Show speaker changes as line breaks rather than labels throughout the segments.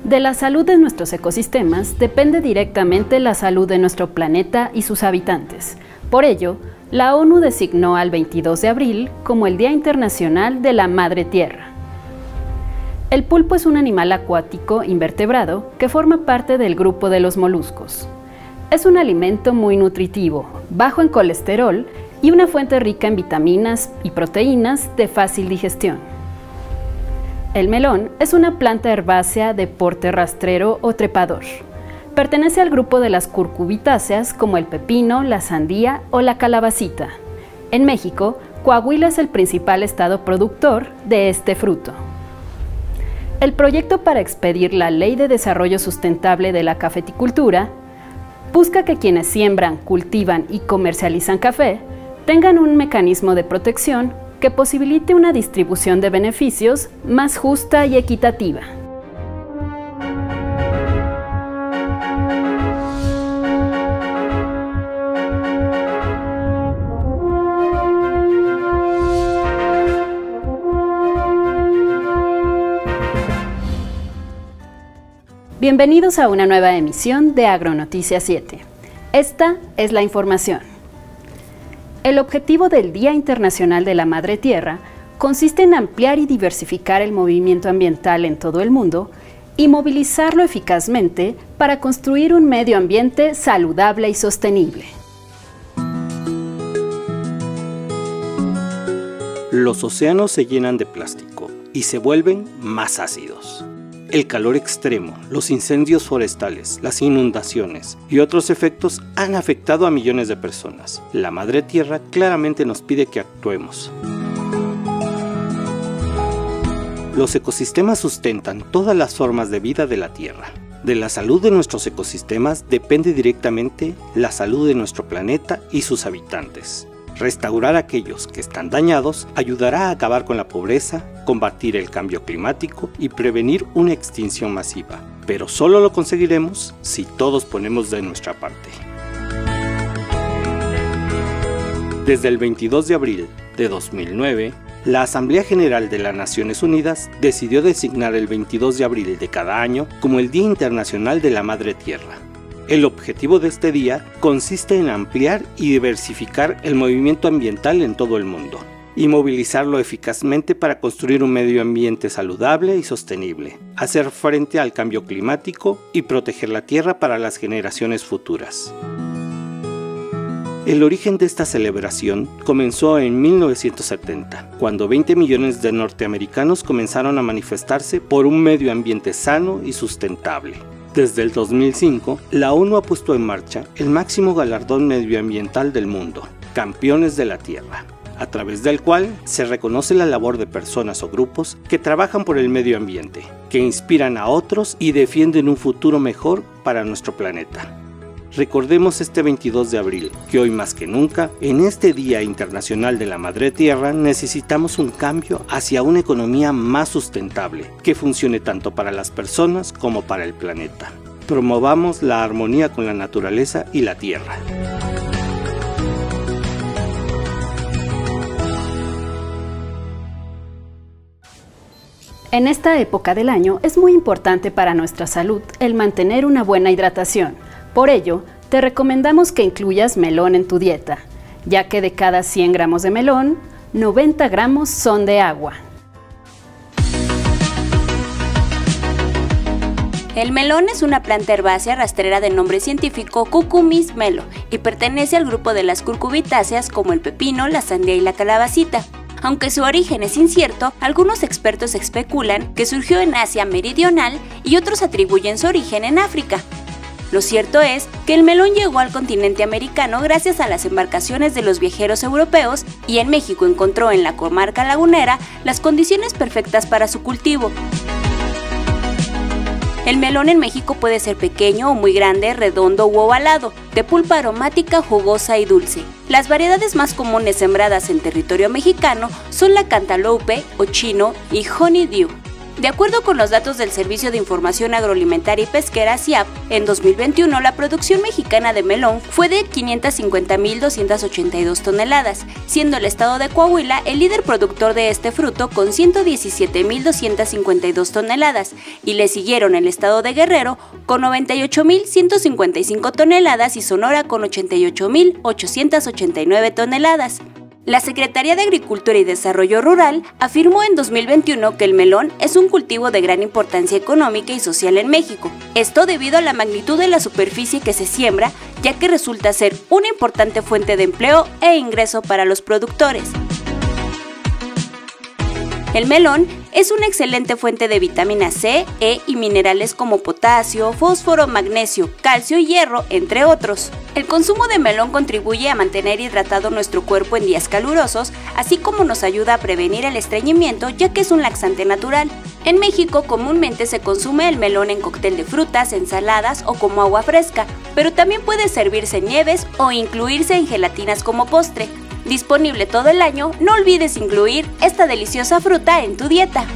De la salud de nuestros ecosistemas depende directamente la salud de nuestro planeta y sus habitantes. Por ello, la ONU designó al 22 de abril como el Día Internacional de la Madre Tierra. El pulpo es un animal acuático invertebrado que forma parte del grupo de los moluscos. Es un alimento muy nutritivo, bajo en colesterol y una fuente rica en vitaminas y proteínas de fácil digestión. El melón es una planta herbácea de porte rastrero o trepador. Pertenece al grupo de las curcubitáceas como el pepino, la sandía o la calabacita. En México, Coahuila es el principal estado productor de este fruto. El proyecto para expedir la Ley de Desarrollo Sustentable de la Cafeticultura busca que quienes siembran, cultivan y comercializan café tengan un mecanismo de protección que posibilite una distribución de beneficios más justa y equitativa. Bienvenidos a una nueva emisión de Agronoticias 7. Esta es la información. El objetivo del Día Internacional de la Madre Tierra consiste en ampliar y diversificar el movimiento ambiental en todo el mundo y movilizarlo eficazmente para construir un medio ambiente saludable y sostenible.
Los océanos se llenan de plástico y se vuelven más ácidos. El calor extremo, los incendios forestales, las inundaciones y otros efectos han afectado a millones de personas. La Madre Tierra claramente nos pide que actuemos. Los ecosistemas sustentan todas las formas de vida de la Tierra. De la salud de nuestros ecosistemas depende directamente la salud de nuestro planeta y sus habitantes. Restaurar aquellos que están dañados ayudará a acabar con la pobreza, combatir el cambio climático y prevenir una extinción masiva. Pero solo lo conseguiremos si todos ponemos de nuestra parte. Desde el 22 de abril de 2009, la Asamblea General de las Naciones Unidas decidió designar el 22 de abril de cada año como el Día Internacional de la Madre Tierra. El objetivo de este día consiste en ampliar y diversificar el movimiento ambiental en todo el mundo y movilizarlo eficazmente para construir un medio ambiente saludable y sostenible, hacer frente al cambio climático y proteger la tierra para las generaciones futuras. El origen de esta celebración comenzó en 1970, cuando 20 millones de norteamericanos comenzaron a manifestarse por un medio ambiente sano y sustentable. Desde el 2005, la ONU ha puesto en marcha el máximo galardón medioambiental del mundo, Campeones de la Tierra, a través del cual se reconoce la labor de personas o grupos que trabajan por el medio ambiente, que inspiran a otros y defienden un futuro mejor para nuestro planeta. Recordemos este 22 de abril, que hoy más que nunca, en este Día Internacional de la Madre Tierra, necesitamos un cambio hacia una economía más sustentable, que funcione tanto para las personas como para el planeta. Promovamos la armonía con la naturaleza y la tierra.
En esta época del año es muy importante para nuestra salud el mantener una buena hidratación. Por ello, te recomendamos que incluyas melón en tu dieta, ya que de cada 100 gramos de melón, 90 gramos son de agua.
El melón es una planta herbácea rastrera de nombre científico Cucumis melo y pertenece al grupo de las curcubitáceas como el pepino, la sandía y la calabacita. Aunque su origen es incierto, algunos expertos especulan que surgió en Asia Meridional y otros atribuyen su origen en África. Lo cierto es que el melón llegó al continente americano gracias a las embarcaciones de los viajeros europeos y en México encontró en la comarca lagunera las condiciones perfectas para su cultivo. El melón en México puede ser pequeño o muy grande, redondo u ovalado, de pulpa aromática, jugosa y dulce. Las variedades más comunes sembradas en territorio mexicano son la cantaloupe o chino y honeydew. De acuerdo con los datos del Servicio de Información Agroalimentaria y Pesquera, SIAP, en 2021 la producción mexicana de melón fue de 550.282 toneladas, siendo el estado de Coahuila el líder productor de este fruto con 117.252 toneladas, y le siguieron el estado de Guerrero con 98.155 toneladas y Sonora con 88.889 toneladas. La Secretaría de Agricultura y Desarrollo Rural afirmó en 2021 que el melón es un cultivo de gran importancia económica y social en México. Esto debido a la magnitud de la superficie que se siembra, ya que resulta ser una importante fuente de empleo e ingreso para los productores. El melón es una excelente fuente de vitamina C, E y minerales como potasio, fósforo, magnesio, calcio y hierro, entre otros. El consumo de melón contribuye a mantener hidratado nuestro cuerpo en días calurosos, así como nos ayuda a prevenir el estreñimiento, ya que es un laxante natural. En México comúnmente se consume el melón en cóctel de frutas, ensaladas o como agua fresca, pero también puede servirse en nieves o incluirse en gelatinas como postre. Disponible todo el año, no olvides incluir esta deliciosa fruta en tu dieta.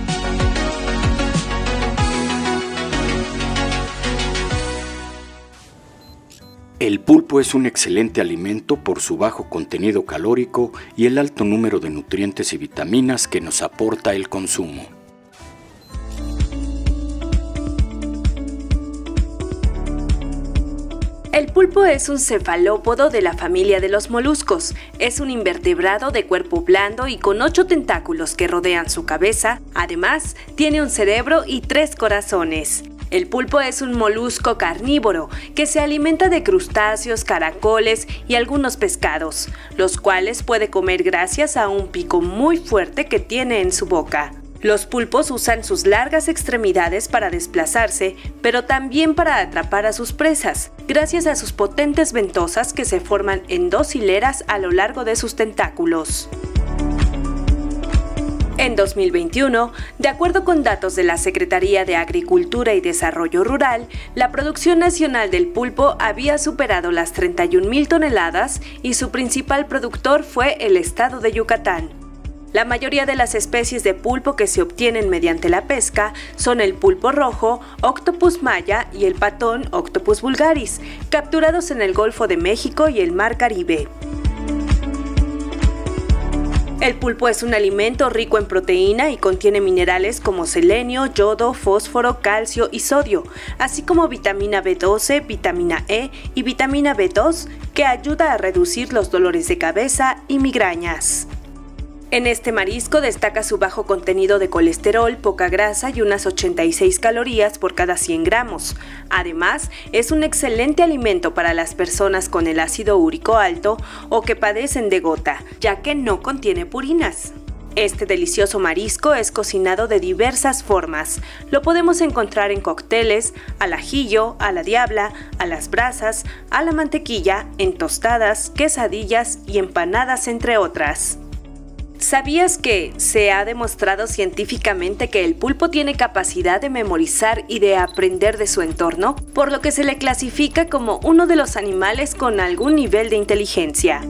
El pulpo es un excelente alimento por su bajo contenido calórico y el alto número de nutrientes y vitaminas que nos aporta el consumo.
El pulpo es un cefalópodo de la familia de los moluscos. Es un invertebrado de cuerpo blando y con 8 tentáculos que rodean su cabeza. Además, tiene un cerebro y 3 corazones. El pulpo es un molusco carnívoro que se alimenta de crustáceos, caracoles y algunos pescados, los cuales puede comer gracias a un pico muy fuerte que tiene en su boca. Los pulpos usan sus largas extremidades para desplazarse, pero también para atrapar a sus presas, gracias a sus potentes ventosas que se forman en 2 hileras a lo largo de sus tentáculos. En 2021, de acuerdo con datos de la Secretaría de Agricultura y Desarrollo Rural, la producción nacional del pulpo había superado las 31.000 toneladas y su principal productor fue el estado de Yucatán. La mayoría de las especies de pulpo que se obtienen mediante la pesca son el pulpo rojo, Octopus maya y el patón Octopus vulgaris, capturados en el Golfo de México y el Mar Caribe. El pulpo es un alimento rico en proteína y contiene minerales como selenio, yodo, fósforo, calcio y sodio, así como vitamina B12, vitamina E y vitamina B2, que ayuda a reducir los dolores de cabeza y migrañas. En este marisco destaca su bajo contenido de colesterol, poca grasa y unas 86 calorías por cada 100 gramos. Además, es un excelente alimento para las personas con el ácido úrico alto o que padecen de gota, ya que no contiene purinas. Este delicioso marisco es cocinado de diversas formas. Lo podemos encontrar en cócteles, al ajillo, a la diabla, a las brasas, a la mantequilla, en tostadas, quesadillas y empanadas, entre otras. ¿Sabías que se ha demostrado científicamente que el pulpo tiene capacidad de memorizar y de aprender de su entorno, por lo que se le clasifica como uno de los animales con algún nivel de inteligencia?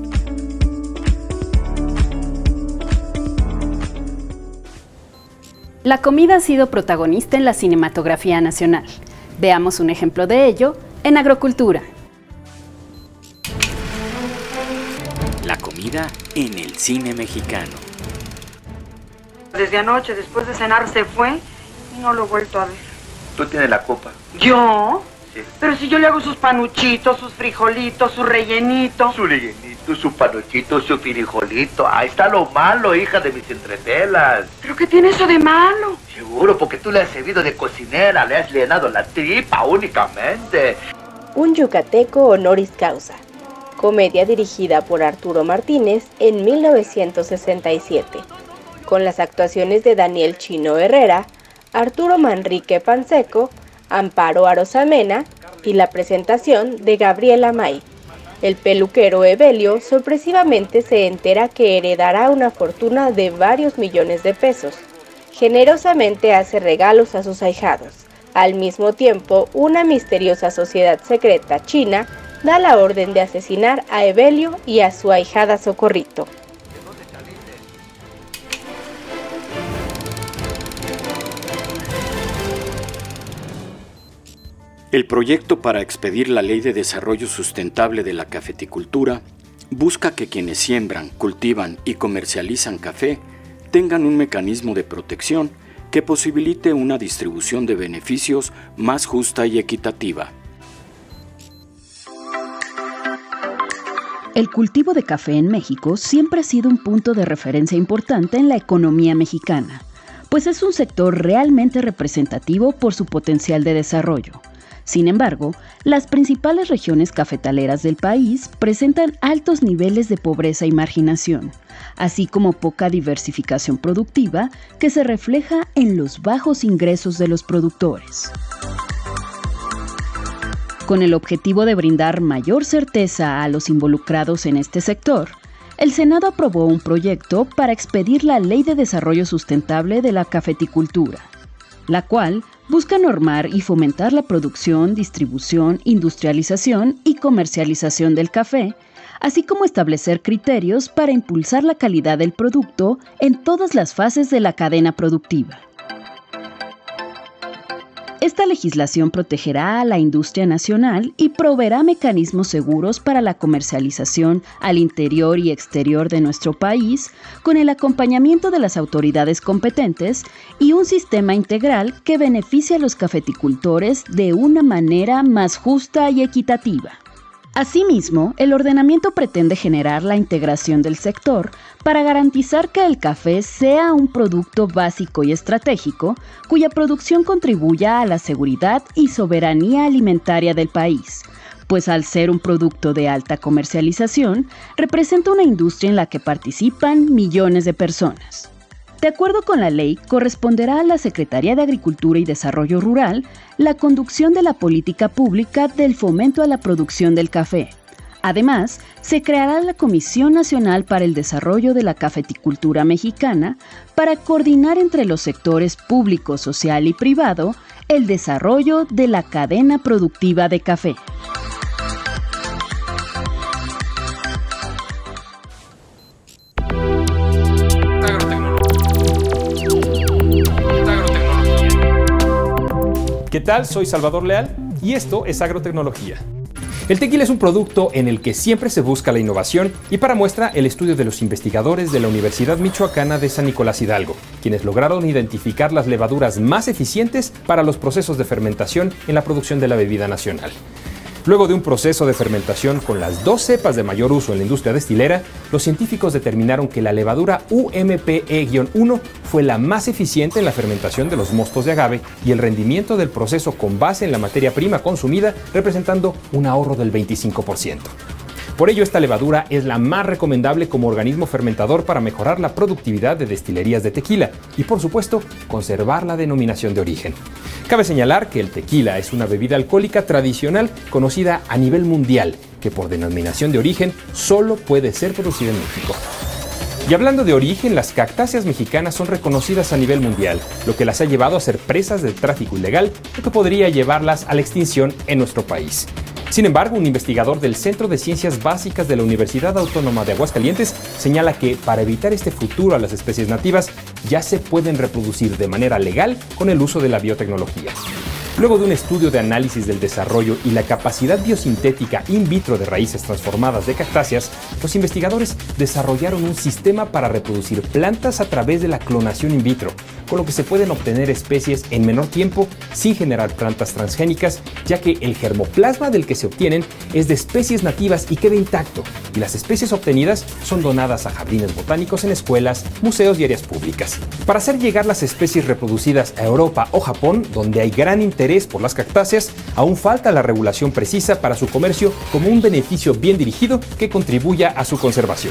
La comida ha sido protagonista en la cinematografía nacional. Veamos un ejemplo de ello en Agrocultura.
La comida en el cine mexicano.
Desde anoche, después de cenar, se fue y no lo he vuelto a ver.
Tú tienes la copa.
¿Yo?
Sí.
Pero si yo le hago sus panuchitos, sus frijolitos, su rellenito.
Su rellenito, su panuchito, su frijolito. Ahí está lo malo, hija de mis entretelas.
¿Pero qué tiene eso de malo?
Seguro, porque tú le has servido de cocinera, le has llenado la tripa únicamente.
Un yucateco honoris causa. Comedia dirigida por Arturo Martínez en 1967, con las actuaciones de Daniel Chino Herrera, Arturo Manrique Panseco, Amparo Arosamena y la presentación de Gabriela May. El peluquero Evelio sorpresivamente se entera que heredará una fortuna de varios millones de pesos. Generosamente hace regalos a sus ahijados. Al mismo tiempo, una misteriosa sociedad secreta china da la orden de asesinar a Evelio y a su ahijada Socorrito.
El proyecto para expedir la Ley de Desarrollo Sustentable de la Cafeticultura busca que quienes siembran, cultivan y comercializan café tengan un mecanismo de protección que posibilite una distribución de beneficios más justa y equitativa.
El cultivo de café en México siempre ha sido un punto de referencia importante en la economía mexicana, pues es un sector realmente representativo por su potencial de desarrollo. Sin embargo, las principales regiones cafetaleras del país presentan altos niveles de pobreza y marginación, así como poca diversificación productiva que se refleja en los bajos ingresos de los productores. Con el objetivo de brindar mayor certeza a los involucrados en este sector, el Senado aprobó un proyecto para expedir la Ley de Desarrollo Sustentable de la Cafeticultura, la cual busca normar y fomentar la producción, distribución, industrialización y comercialización del café, así como establecer criterios para impulsar la calidad del producto en todas las fases de la cadena productiva. Esta legislación protegerá a la industria nacional y proveerá mecanismos seguros para la comercialización al interior y exterior de nuestro país, con el acompañamiento de las autoridades competentes y un sistema integral que beneficie a los cafeticultores de una manera más justa y equitativa. Asimismo, el ordenamiento pretende generar la integración del sector para garantizar que el café sea un producto básico y estratégico, cuya producción contribuya a la seguridad y soberanía alimentaria del país, pues al ser un producto de alta comercialización, representa una industria en la que participan millones de personas. De acuerdo con la ley, corresponderá a la Secretaría de Agricultura y Desarrollo Rural la conducción de la política pública del fomento a la producción del café. Además, se creará la Comisión Nacional para el Desarrollo de la Cafeticultura Mexicana para coordinar entre los sectores público, social y privado el desarrollo de la cadena productiva de café.
¿Qué tal? Soy Salvador Leal y esto es Agrotecnología. El tequila es un producto en el que siempre se busca la innovación y para muestra el estudio de los investigadores de la Universidad Michoacana de San Nicolás Hidalgo, quienes lograron identificar las levaduras más eficientes para los procesos de fermentación en la producción de la bebida nacional. Luego de un proceso de fermentación con las 2 cepas de mayor uso en la industria destilera, los científicos determinaron que la levadura UMPE-1 fue la más eficiente en la fermentación de los mostos de agave y el rendimiento del proceso con base en la materia prima consumida, representando un ahorro del 25%. Por ello, esta levadura es la más recomendable como organismo fermentador para mejorar la productividad de destilerías de tequila y, por supuesto, conservar la denominación de origen. Cabe señalar que el tequila es una bebida alcohólica tradicional conocida a nivel mundial, que por denominación de origen solo puede ser producida en México. Y hablando de origen, las cactáceas mexicanas son reconocidas a nivel mundial, lo que las ha llevado a ser presas del tráfico ilegal, lo que podría llevarlas a la extinción en nuestro país. Sin embargo, un investigador del Centro de Ciencias Básicas de la Universidad Autónoma de Aguascalientes señala que para evitar este futuro a las especies nativas ya se pueden reproducir de manera legal con el uso de la biotecnología. Luego de un estudio de análisis del desarrollo y la capacidad biosintética in vitro de raíces transformadas de cactáceas, los investigadores desarrollaron un sistema para reproducir plantas a través de la clonación in vitro, con lo que se pueden obtener especies en menor tiempo sin generar plantas transgénicas, ya que el germoplasma del que se obtienen es de especies nativas y queda intacto, y las especies obtenidas son donadas a jardines botánicos en escuelas, museos y áreas públicas. Para hacer llegar las especies reproducidas a Europa o Japón, donde hay gran interés por las cactáceas, aún falta la regulación precisa para su comercio como un beneficio bien dirigido que contribuya a su conservación.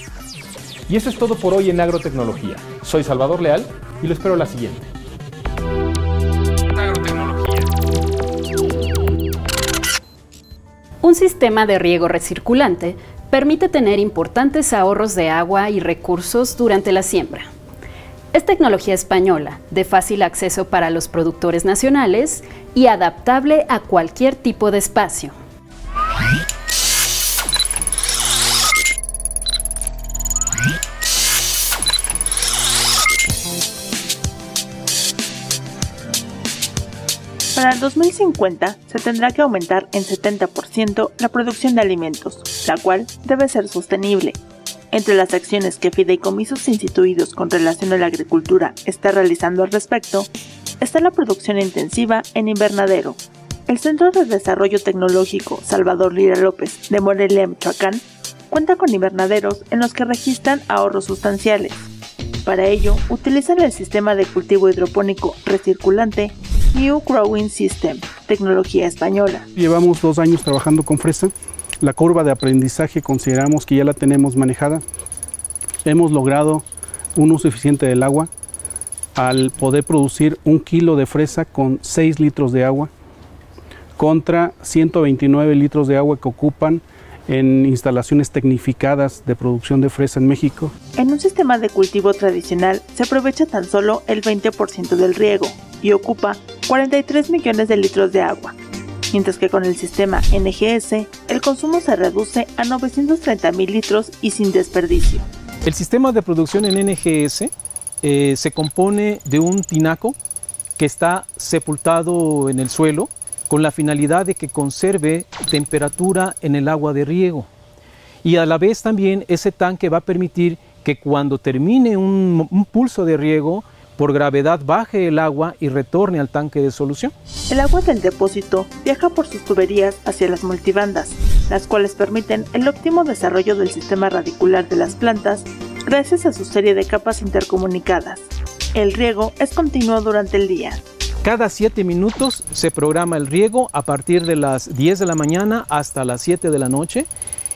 Y eso es todo por hoy en Agrotecnología. Soy Salvador Leal y lo espero la siguiente.
Un sistema de riego recirculante permite tener importantes ahorros de agua y recursos durante la siembra. Es tecnología española, de fácil acceso para los productores nacionales y adaptable a cualquier tipo de espacio.
Para el 2050 se tendrá que aumentar en 70% la producción de alimentos, la cual debe ser sostenible. Entre las acciones que fideicomisos instituidos con relación a la agricultura está realizando al respecto, está la producción intensiva en invernadero. El Centro de Desarrollo Tecnológico Salvador Lira López de Morelia, Michoacán, cuenta con invernaderos en los que registran ahorros sustanciales. Para ello, utilizan el sistema de cultivo hidropónico recirculante New Growing System, tecnología española.
Llevamos 2 años trabajando con fresa. La curva de aprendizaje consideramos que ya la tenemos manejada. Hemos logrado un uso eficiente del agua al poder producir 1 kilo de fresa con 6 litros de agua contra 129 litros de agua que ocupan en instalaciones tecnificadas de producción de fresa en México.
En un sistema de cultivo tradicional se aprovecha tan solo el 20% del riego y ocupa 43 millones de litros de agua, mientras que con el sistema NGS el consumo se reduce a 930.000 litros y sin desperdicio.
El sistema de producción en NGS se compone de un tinaco que está sepultado en el suelo con la finalidad de que conserve temperatura en el agua de riego. Y a la vez también ese tanque va a permitir que cuando termine un pulso de riego, por gravedad baje el agua y retorne al tanque de solución.
El agua del depósito viaja por sus tuberías hacia las multibandas, las cuales permiten el óptimo desarrollo del sistema radicular de las plantas gracias a su serie de capas intercomunicadas. El riego es continuo durante el día.
Cada 7 minutos se programa el riego a partir de las 10 de la mañana hasta las 7 de la noche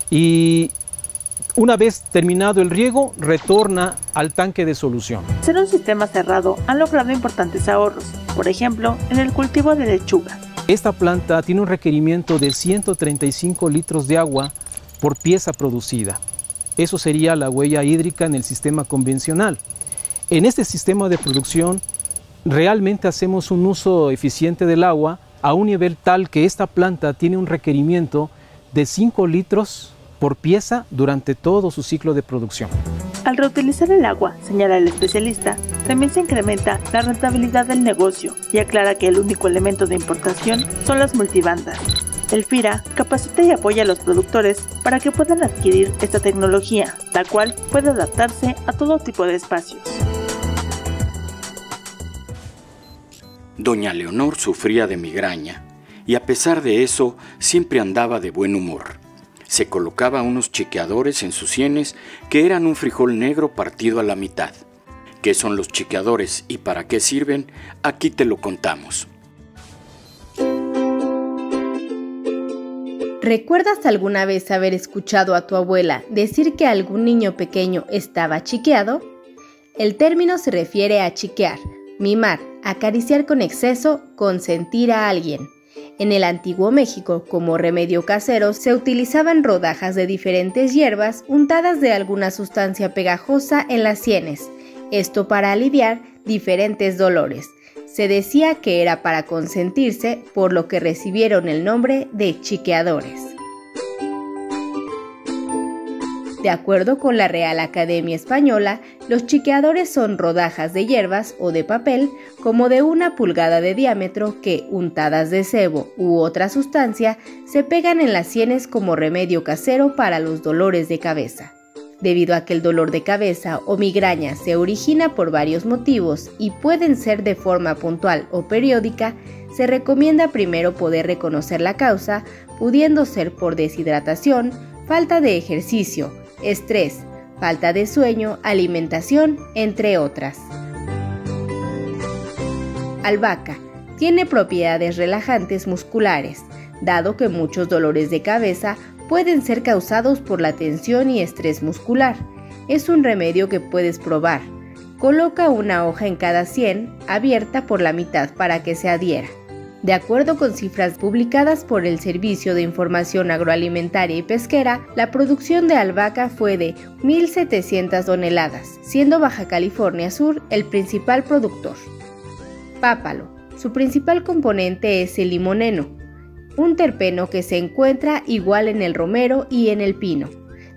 y una vez terminado el riego, retorna al tanque de solución.
Ser un sistema cerrado han logrado importantes ahorros, por ejemplo, en el cultivo de lechuga.
Esta planta tiene un requerimiento de 135 litros de agua por pieza producida. Eso sería la huella hídrica en el sistema convencional. En este sistema de producción, realmente hacemos un uso eficiente del agua a un nivel tal que esta planta tiene un requerimiento de 5 litros por pieza durante todo su ciclo de producción.
Al reutilizar el agua, señala el especialista, también se incrementa la rentabilidad del negocio y aclara que el único elemento de importación son las multibandas. El FIRA capacita y apoya a los productores para que puedan adquirir esta tecnología, la cual puede adaptarse a todo tipo de espacios.
Doña Leonor sufría de migraña y a pesar de eso siempre andaba de buen humor. Se colocaba unos chiqueadores en sus sienes que eran un frijol negro partido a la mitad. ¿Qué son los chiqueadores y para qué sirven? Aquí te lo contamos.
¿Recuerdas alguna vez haber escuchado a tu abuela decir que algún niño pequeño estaba chiqueado? El término se refiere a chiquear, mimar, acariciar con exceso, consentir a alguien. En el antiguo México, como remedio casero, se utilizaban rodajas de diferentes hierbas untadas de alguna sustancia pegajosa en las sienes, esto para aliviar diferentes dolores. Se decía que era para consentirse, por lo que recibieron el nombre de chiqueadores. De acuerdo con la Real Academia Española, los chiqueadores son rodajas de hierbas o de papel como de 1 pulgada de diámetro que, untadas de sebo u otra sustancia, se pegan en las sienes como remedio casero para los dolores de cabeza. Debido a que el dolor de cabeza o migraña se origina por varios motivos y pueden ser de forma puntual o periódica, se recomienda primero poder reconocer la causa, pudiendo ser por deshidratación, falta de ejercicio, estrés, falta de sueño, alimentación, entre otras. Albahaca tiene propiedades relajantes musculares, dado que muchos dolores de cabeza pueden ser causados por la tensión y estrés muscular. Es un remedio que puedes probar. Coloca una hoja en cada sien, abierta por la mitad para que se adhiera. De acuerdo con cifras publicadas por el Servicio de Información Agroalimentaria y Pesquera, la producción de albahaca fue de 1.700 toneladas, siendo Baja California Sur el principal productor. Pápalo. Su principal componente es el limoneno, un terpeno que se encuentra igual en el romero y en el pino.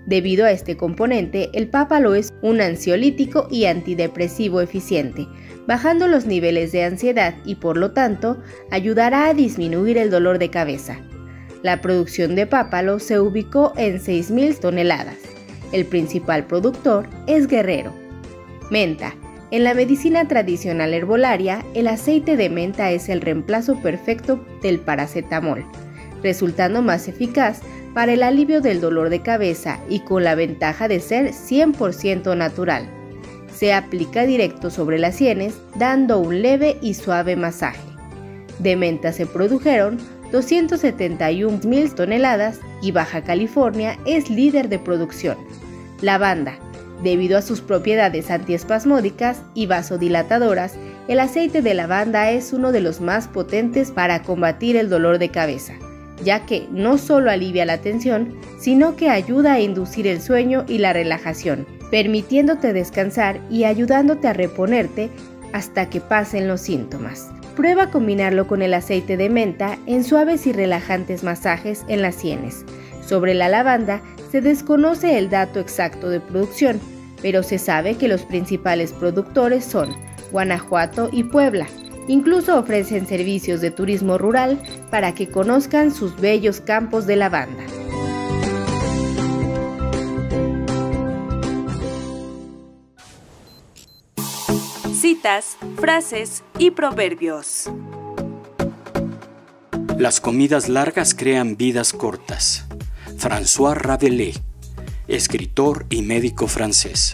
Debido a este componente, el pápalo es un ansiolítico y antidepresivo eficiente, bajando los niveles de ansiedad y por lo tanto ayudará a disminuir el dolor de cabeza. La producción de pápalo se ubicó en 6.000 toneladas. El principal productor es Guerrero. Menta. En la medicina tradicional herbolaria, el aceite de menta es el reemplazo perfecto del paracetamol, resultando más eficaz para el alivio del dolor de cabeza y con la ventaja de ser 100% natural. Se aplica directo sobre las sienes, dando un leve y suave masaje. De menta se produjeron 271.000 toneladas y Baja California es líder de producción. Lavanda. Debido a sus propiedades antiespasmódicas y vasodilatadoras, el aceite de lavanda es uno de los más potentes para combatir el dolor de cabeza, ya que no solo alivia la tensión, sino que ayuda a inducir el sueño y la relajación, permitiéndote descansar y ayudándote a reponerte hasta que pasen los síntomas. Prueba combinarlo con el aceite de menta en suaves y relajantes masajes en las sienes. Sobre la lavanda se desconoce el dato exacto de producción, pero se sabe que los principales productores son Guanajuato y Puebla. Incluso ofrecen servicios de turismo rural para que conozcan sus bellos campos de lavanda.
Citas, frases y proverbios.
Las comidas largas crean vidas cortas. François Rabelais, escritor y médico francés.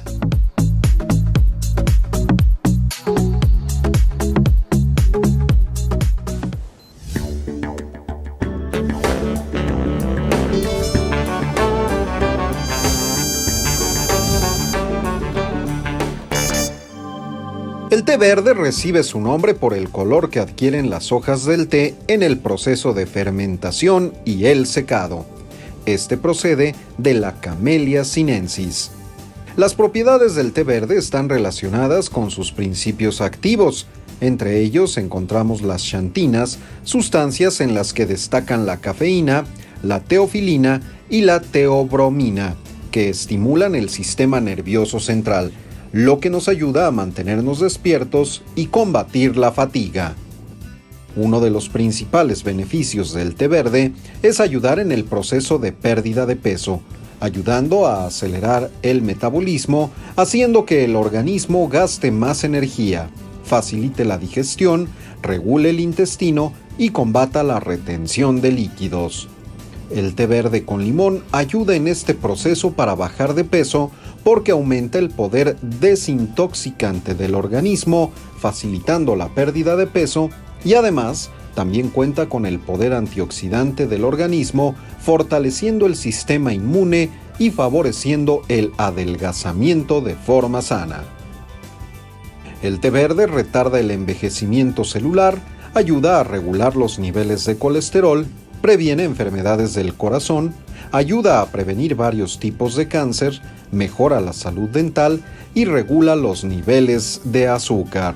El té verde recibe su nombre por el color que adquieren las hojas del té en el proceso de fermentación y el secado. Este procede de la Camellia sinensis. Las propiedades del té verde están relacionadas con sus principios activos. Entre ellos encontramos las xantinas, sustancias en las que destacan la cafeína, la teofilina y la teobromina, que estimulan el sistema nervioso central, lo que nos ayuda a mantenernos despiertos y combatir la fatiga. Uno de los principales beneficios del té verde es ayudar en el proceso de pérdida de peso, ayudando a acelerar el metabolismo, haciendo que el organismo gaste más energía, facilite la digestión, regule el intestino y combata la retención de líquidos. El té verde con limón ayuda en este proceso para bajar de peso porque aumenta el poder desintoxicante del organismo, facilitando la pérdida de peso y además también cuenta con el poder antioxidante del organismo, fortaleciendo el sistema inmune y favoreciendo el adelgazamiento de forma sana. El té verde retarda el envejecimiento celular, ayuda a regular los niveles de colesterol, previene enfermedades del corazón, ayuda a prevenir varios tipos de cáncer, mejora la salud dental y regula los niveles de azúcar.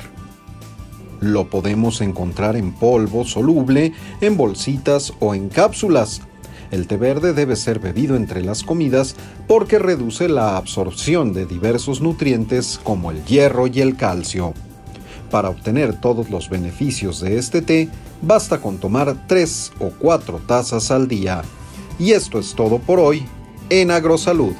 Lo podemos encontrar en polvo soluble, en bolsitas o en cápsulas. El té verde debe ser bebido entre las comidas porque reduce la absorción de diversos nutrientes como el hierro y el calcio. Para obtener todos los beneficios de este té, basta con tomar 3 o 4 tazas al día. Y esto es todo por hoy en Agrosalud.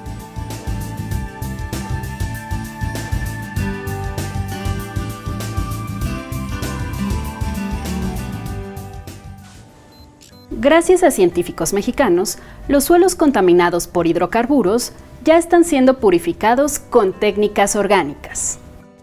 Gracias a científicos mexicanos, los suelos contaminados por hidrocarburos ya están siendo purificados con técnicas orgánicas.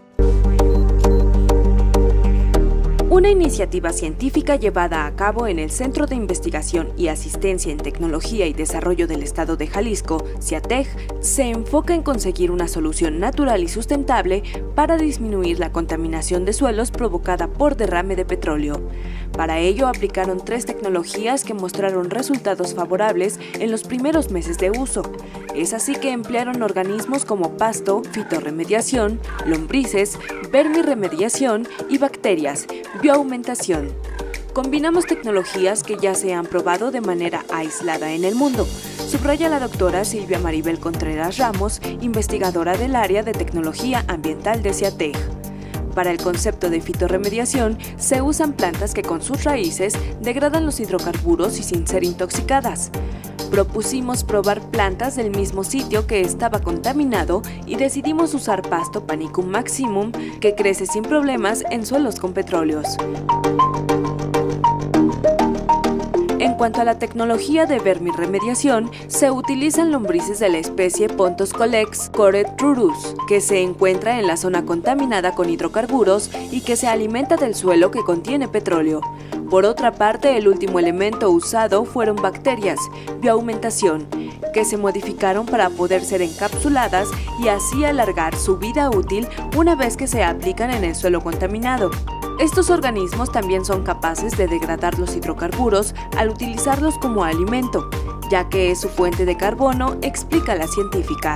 Una iniciativa científica llevada a cabo en el Centro de Investigación y Asistencia en Tecnología y Desarrollo del Estado de Jalisco, CIATEJ, se enfoca en conseguir una solución natural y sustentable para disminuir la contaminación de suelos provocada por derrame de petróleo. Para ello aplicaron 3 tecnologías que mostraron resultados favorables en los primeros meses de uso. Es así que emplearon organismos como pasto, fitorremediación, lombrices, vermirremediación y bacterias, bioaumentación. Combinamos tecnologías que ya se han probado de manera aislada en el mundo. subraya la doctora Silvia Maribel Contreras Ramos, investigadora del área de tecnología ambiental de CIATEG. Para el concepto de fitorremediación, se usan plantas que con sus raíces degradan los hidrocarburos y sin ser intoxicadas. Propusimos probar plantas del mismo sitio que estaba contaminado y decidimos usar pasto Panicum maximum, que crece sin problemas en suelos con petróleos. En cuanto a la tecnología de vermirremediación, se utilizan lombrices de la especie Pontos colex Coret rurus, que se encuentra en la zona contaminada con hidrocarburos y que se alimenta del suelo que contiene petróleo. Por otra parte, el último elemento usado fueron bacterias, bioaumentación, que se modificaron para poder ser encapsuladas y así alargar su vida útil una vez que se aplican en el suelo contaminado. Estos organismos también son capaces de degradar los hidrocarburos al utilizarlos como alimento, ya que es su fuente de carbono, explica la científica.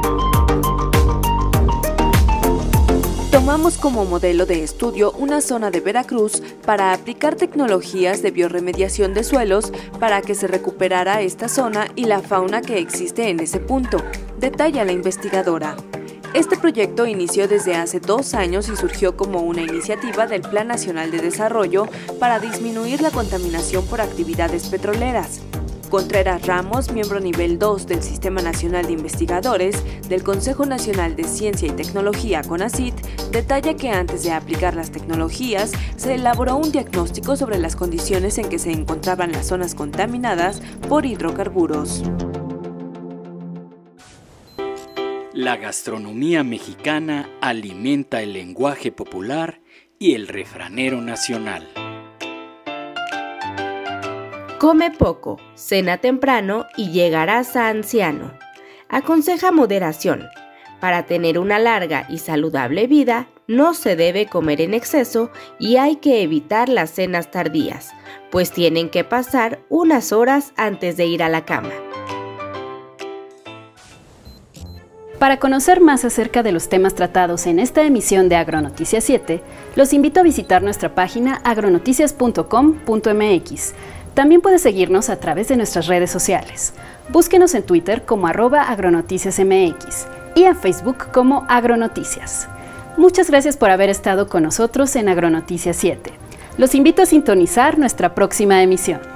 Tomamos como modelo de estudio una zona de Veracruz para aplicar tecnologías de biorremediación de suelos para que se recuperara esta zona y la fauna que existe en ese punto, detalla la investigadora. Este proyecto inició desde hace 2 años y surgió como una iniciativa del Plan Nacional de Desarrollo para disminuir la contaminación por actividades petroleras. Contreras Ramos, miembro nivel 2 del Sistema Nacional de Investigadores del Consejo Nacional de Ciencia y Tecnología CONACYT, detalla que antes de aplicar las tecnologías, se elaboró un diagnóstico sobre las condiciones en que se encontraban las zonas contaminadas por hidrocarburos.
La gastronomía mexicana alimenta el lenguaje popular y el refranero nacional.
Come poco, cena temprano y llegarás a anciano. Aconseja moderación. Para tener una larga y saludable vida, no se debe comer en exceso y hay que evitar las cenas tardías, pues tienen que pasar unas horas antes de ir a la cama.
Para conocer más acerca de los temas tratados en esta emisión de Agronoticias 7, los invito a visitar nuestra página agronoticias.com.mx. También puedes seguirnos a través de nuestras redes sociales. Búsquenos en Twitter como @agronoticiasmx y en Facebook como Agronoticias. Muchas gracias por haber estado con nosotros en Agronoticias 7. Los invito a sintonizar nuestra próxima emisión.